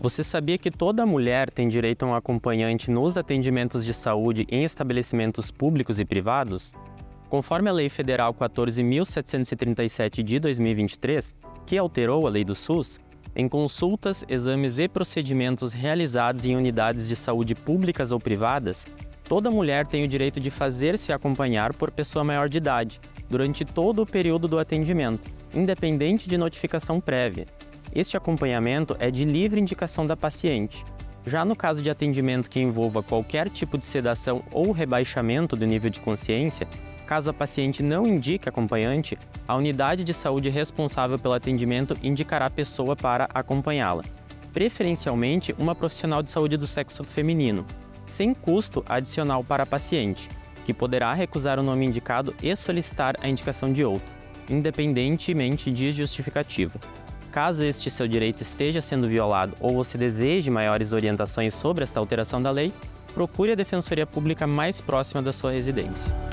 Você sabia que toda mulher tem direito a um acompanhante nos atendimentos de saúde em estabelecimentos públicos e privados? Conforme a Lei Federal 14.737 de 2023, que alterou a Lei do SUS, em consultas, exames e procedimentos realizados em unidades de saúde públicas ou privadas, toda mulher tem o direito de fazer-se acompanhar por pessoa maior de idade, durante todo o período do atendimento, independente de notificação prévia. Este acompanhamento é de livre indicação da paciente. Já no caso de atendimento que envolva qualquer tipo de sedação ou rebaixamento do nível de consciência, caso a paciente não indique acompanhante, a unidade de saúde responsável pelo atendimento indicará a pessoa para acompanhá-la, preferencialmente uma profissional de saúde do sexo feminino, sem custo adicional para a paciente, que poderá recusar o nome indicado e solicitar a indicação de outro, independentemente de justificativa. Caso este seu direito esteja sendo violado ou você deseje maiores orientações sobre esta alteração da lei, procure a Defensoria Pública mais próxima da sua residência.